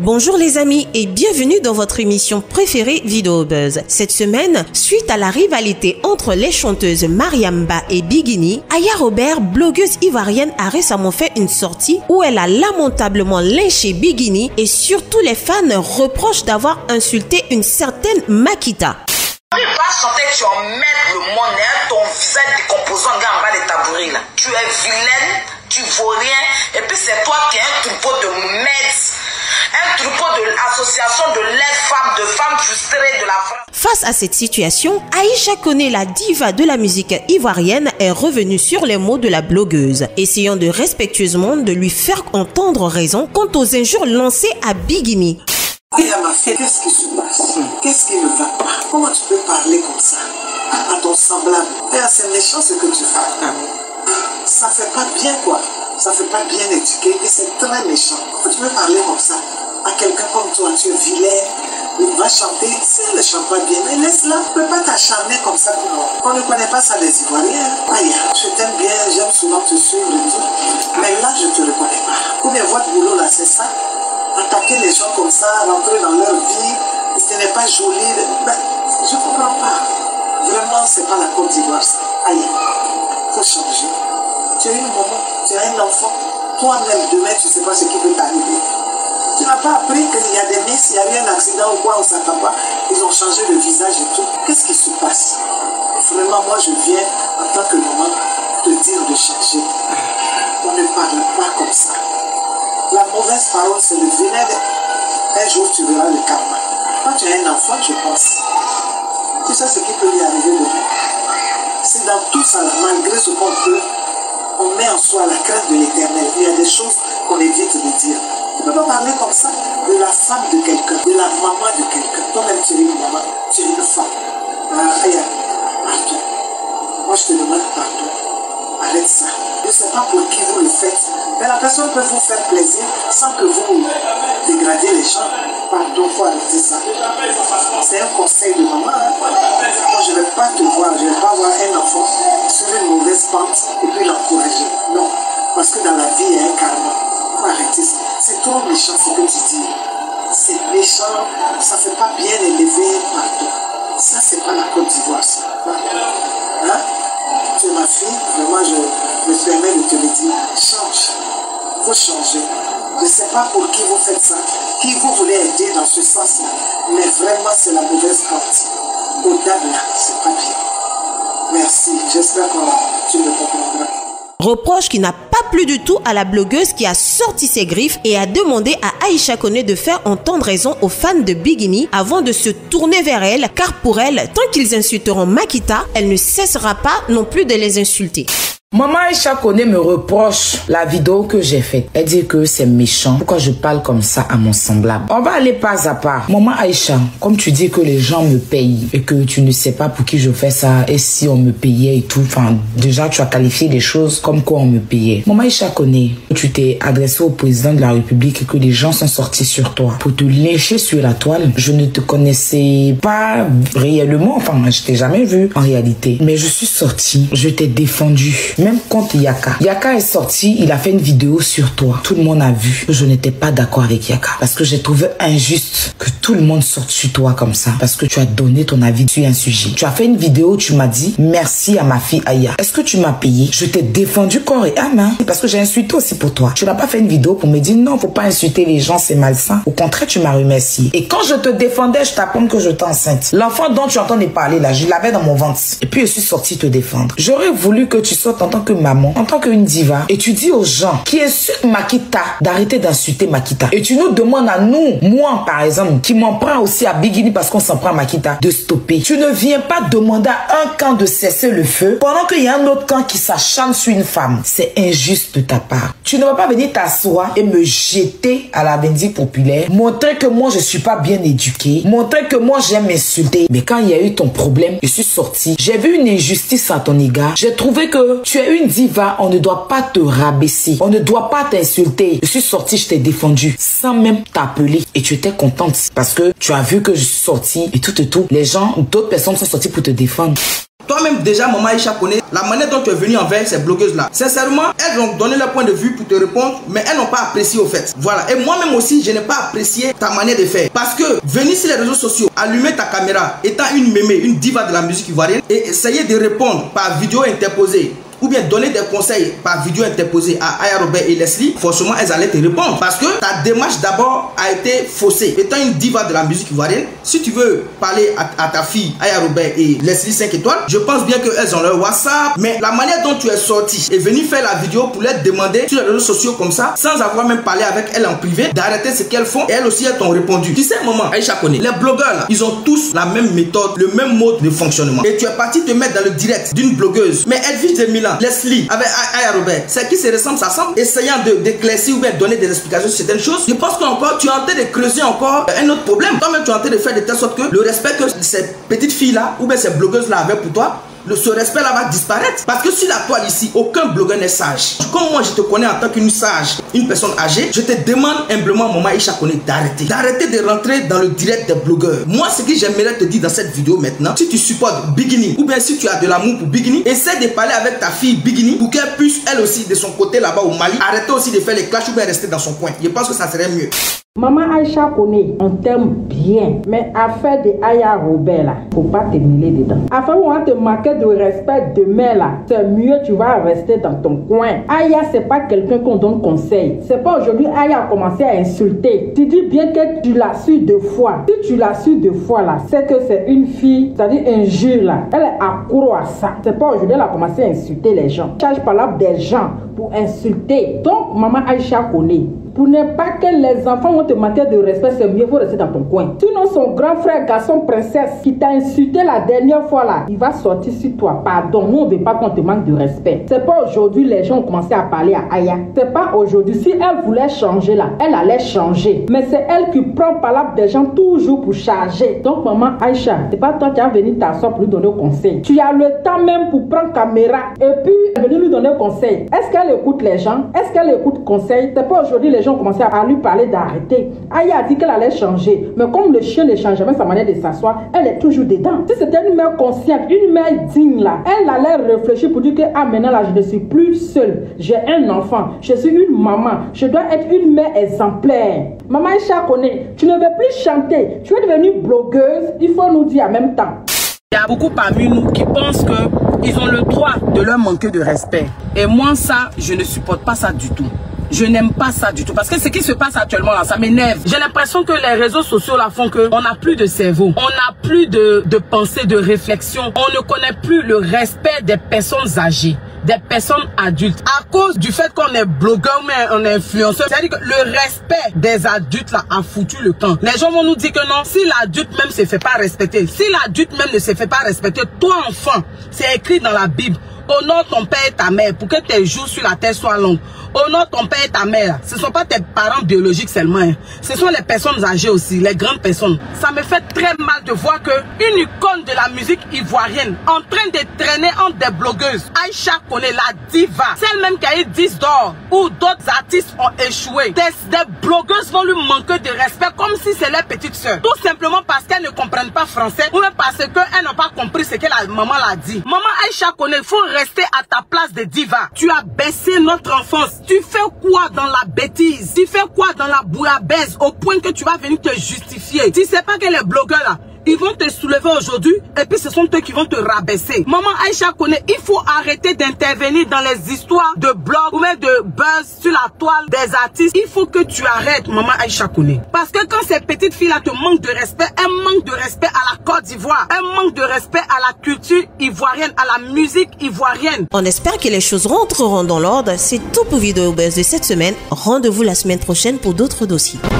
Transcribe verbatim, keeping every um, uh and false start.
Bonjour les amis et bienvenue dans votre émission préférée Vidéo Buzz. Cette semaine, suite à la rivalité entre les chanteuses Mariamba et Biguini, Aya Robert, blogueuse ivoirienne, a récemment fait une sortie où elle a lamentablement lynché Biguini et surtout les fans reprochent d'avoir insulté une certaine Makita. Tu vas chanter, tu emmerdes le monde, hein, ton visage décomposant en bas des tabourets là. Tu es vilaine, tu vaux rien, et puis c'est toi qui es un troupeau de merde. Un troupeau de l'association de l'aide femmes, de femmes frustrées de la France. Face à cette situation, Aïcha Koné, la diva de la musique ivoirienne, est revenue sur les mots de la blogueuse, essayant de respectueusement de lui faire entendre raison quant aux injures lancées à Biguini. Et à ma fille, qu'est-ce qui se passe? Qu'est-ce qui ne va pas? Comment tu peux parler comme ça à ton semblable? C'est méchant ce que tu fais. Ça fait pas bien quoi. Ça fait pas bien éduqué et c'est très méchant. Comment tu peux parler comme ça à quelqu'un comme toi? Tu es vilaine, il va chanter. Si elle ne chante pas bien, mais laisse-la. Tu ne peux pas t'acharner comme ça pour moi. On ne connaît pas ça des Ivoiriens. Aïe, je t'aime bien, j'aime souvent te suivre et tout. Mais là, je ne te reconnais pas. Ou bien votre boulot là, c'est ça? Attaquer les gens comme ça, rentrer dans leur vie, ce n'est pas joli. Ben, je ne comprends pas. Vraiment, ce n'est pas la Côte d'Ivoire ça. Aïe, il faut changer. Tu as une maman, tu as un enfant. Toi-même, demain, tu ne sais pas ce qui peut t'arriver. Tu n'as pas appris qu'il y a des miss, il y a eu un accident ou quoi, on ne s'attend pas. Ils ont changé le visage et tout. Qu'est-ce qui se passe? Vraiment, moi, je viens, en tant que maman, te dire de changer. On ne parle pas comme ça. La mauvaise parole, c'est le vinaigre. Un jour, tu verras le karma. Quand tu as un enfant, tu penses. Tu sais ce qui peut lui arriver demain. C'est dans tout ça, malgré ce qu'on peut, on met en soi la crainte de l'éternel. Il y a des choses qu'on évite de dire. Tu ne peux pas parler comme ça de la femme de quelqu'un, de la maman de quelqu'un. Toi-même, tu es une maman, tu es une femme. Ah, aïe, pardon. Moi, je te demande pardon. Arrête ça. Je ne sais pas pour qui vous le faites, mais la personne peut vous faire plaisir sans que vous dégradez les gens. Pardon, il faut arrêter ça. C'est un conseil de maman. Hein? Moi, je ne vais pas te voir, je ne vais pas voir un enfant sur une mauvaise pente et puis l'encourager. Non, parce que dans la vie, il y a un karma. Il faut arrêter ça. C'est trop méchant ce que tu dis. C'est méchant, ça ne fait pas bien élevé. Pardon. Ça, c'est pas la Côte d'Ivoire, ça. Hein? Tu es ma fille, vraiment, je me permets de te le dire. Change. Il faut changer. Je ne sais pas pour qui vous faites ça, qui vous voulez aider dans ce sens-là, mais vraiment, c'est la mauvaise partie. Au-delà de là, c'est pas bien. Merci. J'espère que tu me comprendras. Reproche qui n'a pas plu du tout à la blogueuse qui a sorti ses griffes et a demandé à Aïcha Koné de faire entendre raison aux fans de Biguini avant de se tourner vers elle, car pour elle, tant qu'ils insulteront Makita, elle ne cessera pas non plus de les insulter. Maman Aïcha Koné me reproche la vidéo que j'ai faite. Elle dit que c'est méchant. Pourquoi je parle comme ça à mon semblable? On va aller pas à pas. Maman Aïcha, comme tu dis que les gens me payent et que tu ne sais pas pour qui je fais ça et si on me payait et tout. Enfin, déjà tu as qualifié les choses comme quoi on me payait. Maman Aïcha Koné, tu t'es adressé au président de la République et que les gens sont sortis sur toi pour te lyncher sur la toile. Je ne te connaissais pas réellement. Enfin, je t'ai jamais vu en réalité. Mais je suis sortie. Je t'ai défendu. Même contre Yaka. Yaka est sorti, il a fait une vidéo sur toi. Tout le monde a vu que je n'étais pas d'accord avec Yaka. Parce que j'ai trouvé injuste que tout le monde sorte sur toi comme ça. Parce que tu as donné ton avis sur un sujet. Tu as fait une vidéo, tu m'as dit merci à ma fille Aya. Est-ce que tu m'as payé? Je t'ai défendu corps et âme. Hein? Parce que j'ai insulté aussi pour toi. Tu n'as pas fait une vidéo pour me dire non, faut pas insulter les gens, c'est malsain. Au contraire, tu m'as remercié. Et quand je te défendais, je t'apprends que je t'ai enceinte. L'enfant dont tu entendais parler là, je l'avais dans mon ventre. Et puis je suis sortie te défendre. J'aurais voulu que tu sortes en tant que maman, en tant qu'une diva, et tu dis aux gens qui insultent Makita d'arrêter d'insulter Makita. Et tu nous demandes à nous, moi par exemple, qui m'en prend aussi à Biguini parce qu'on s'en prend à Makita, de stopper. Tu ne viens pas demander à un camp de cesser le feu pendant qu'il y a un autre camp qui s'acharne sur une femme. C'est injuste de ta part. Tu ne vas pas venir t'asseoir et me jeter à la vindicte populaire, montrer que moi je suis pas bien éduquée, montrer que moi j'aime insulter. Mais quand il y a eu ton problème, je suis sortie. J'ai vu une injustice à ton égard. J'ai trouvé que tu es une diva, on ne doit pas te rabaisser, on ne doit pas t'insulter. Je suis sortie, je t'ai défendu sans même t'appeler et tu étais contente parce que tu as vu que je suis sortie et tout et tout. Les gens, d'autres personnes sont sorties pour te défendre. Toi-même déjà, maman Aïcha connaît la manière dont tu es venu envers ces blogueuses-là. Sincèrement, elles ont donné leur point de vue pour te répondre, mais elles n'ont pas apprécié au fait. Voilà. Et moi-même aussi, je n'ai pas apprécié ta manière de faire. Parce que venir sur les réseaux sociaux, allumer ta caméra, étant une mémé, une diva de la musique ivoirienne, et essayer de répondre par vidéo interposée, ou bien donner des conseils par vidéo interposée à Aya Robert et Leslie, forcément elles allaient te répondre. Parce que ta démarche d'abord a été faussée. Étant une diva de la musique ivoirienne, si tu veux parler à, à ta fille Aya Robert et Leslie cinq étoiles, je pense bien qu'elles ont leur WhatsApp. Mais la manière dont tu es sorti et venu faire la vidéo pour leur demander sur les réseaux sociaux comme ça, sans avoir même parlé avec elles en privé, d'arrêter ce qu'elles font, et elles aussi elles t'ont répondu. Tu sais maman, Aïcha connaît, les blogueurs là, ils ont tous la même méthode, le même mode de fonctionnement. Et tu es parti te mettre dans le direct d'une blogueuse, mais elle vit des Milan. Leslie avec Aya Robert, c'est qui se ressemble, ça semble, essayant de d'éclaircir ou bien donner des explications sur certaines choses. Je pense qu'encore tu es en train de creuser encore un autre problème. Toi-même tu es en train de faire de telle sorte que le respect que ces petites filles là ou bien ces blogueuses là avaient pour toi, le, ce respect là va disparaître. Parce que sur la toile ici, aucun blogueur n'est sage. Comme moi je te connais en tant qu'une sage, une personne âgée, je te demande humblement maman Aïcha connaît d'arrêter. D'arrêter de rentrer dans le direct des blogueurs. Moi ce que j'aimerais te dire dans cette vidéo maintenant, si tu supportes Bigini ou bien si tu as de l'amour pour Bigini, essaie de parler avec ta fille Bigini pour qu'elle puisse elle aussi de son côté là-bas au Mali arrêter aussi de faire les clashs ou bien rester dans son coin. Je pense que ça serait mieux. Maman Aïcha connaît, on t'aime bien, mais affaire de Aya Robert là, faut pas te mêler dedans. Affaire où on va te manquer de respect demain là, c'est mieux tu vas rester dans ton coin. Aya c'est pas quelqu'un qu'on donne conseil. C'est pas aujourd'hui Aya a commencé à insulter. Tu dis bien que tu l'as su deux fois. Si tu l'as su deux fois là, c'est que c'est une fille, c'est-à-dire injure là. Elle est accro à ça. C'est pas aujourd'hui elle a commencé à insulter les gens. Charge par là des gens pour insulter. Donc maman Aïcha connaît. Pour ne pas que les enfants vont te manquer de respect, c'est mieux, il faut rester dans ton coin. Sinon, son grand frère, garçon, princesse, qui t'a insulté la dernière fois là, il va sortir sur toi. Pardon, nous on ne veut pas qu'on te manque de respect. C'est pas aujourd'hui les gens ont commencé à parler à Aya. C'est pas aujourd'hui. Si elle voulait changer là, elle allait changer. Mais c'est elle qui prend parole des gens toujours pour charger. Donc maman Aïcha, c'est pas toi qui as venu t'asseoir pour lui donner conseil. Tu as le temps même pour prendre caméra et puis venir lui donner conseil. Est-ce qu'elle écoute les gens? Est-ce qu'elle écoute conseil? C'est pas aujourd'hui les gens ont commencé à lui parler d'arrêter. Aya a dit qu'elle allait changer. Mais comme le chien ne change jamais sa manière de s'asseoir, elle est toujours dedans. Si c'était une mère consciente, une mère digne là, elle allait réfléchir pour dire que ah maintenant là je ne suis plus seule. J'ai un enfant. Je suis une maman. Je dois être une mère exemplaire. Maman Aïcha connaît. Tu ne veux plus chanter. Tu es devenue blogueuse. Il faut nous dire en même temps. Il y a beaucoup parmi nous qui pensent qu'ils ont le droit de leur manquer de respect. Et moi ça, je ne supporte pas ça du tout. Je n'aime pas ça du tout. Parce que ce qui se passe actuellement là, ça m'énerve. J'ai l'impression que les réseaux sociaux là font que on n'a plus de cerveau. On n'a plus de, de pensée, de réflexion. On ne connaît plus le respect des personnes âgées, des personnes adultes. À cause du fait qu'on est blogueur mais on est influenceur, c'est-à-dire que le respect des adultes là a foutu le camp. Les gens vont nous dire que non, si l'adulte même se fait pas respecter, si l'adulte même ne se fait pas respecter, toi enfant, c'est écrit dans la Bible. Honore ton père et ta mère pour que tes jours sur la terre soient longs. Honore ton père et ta mère. Ce ne sont pas tes parents biologiques seulement. Hein. Ce sont les personnes âgées aussi, les grandes personnes. Ça me fait très mal de voir qu'une icône de la musique ivoirienne en train de traîner entre des blogueuses. Aïcha connaît la diva. Celle même qui a eu dix d'or où d'autres artistes ont échoué. Des, des blogueuses vont lui manquer de respect comme si c'est leur petite soeur. Tout simplement parce qu'elles ne comprennent pas français ou même parce qu'elles n'ont pas compris ce que la maman l'a dit. Maman Aïcha connaît, il faut rester à ta place de diva. Tu as baissé notre enfance. Tu fais quoi dans la bêtise? Tu fais quoi dans la bouillabaisse au point que tu vas venir te justifier? Tu sais pas que les blogueurs là, ils vont te soulever aujourd'hui et puis ce sont eux qui vont te rabaisser. Maman Aïcha connaît, il faut arrêter d'intervenir dans les histoires de blogs ou même de buzz sur la toile des artistes. Il faut que tu arrêtes, maman Aïcha connaît. Parce que quand ces petites filles-là te manquent de respect, elles manquent de respect à la Côte d'Ivoire. Elles manquent de respect à la culture ivoirienne, à la musique ivoirienne. On espère que les choses rentreront dans l'ordre. C'est tout pour Vidéo Buzz de cette semaine. Rendez-vous la semaine prochaine pour d'autres dossiers.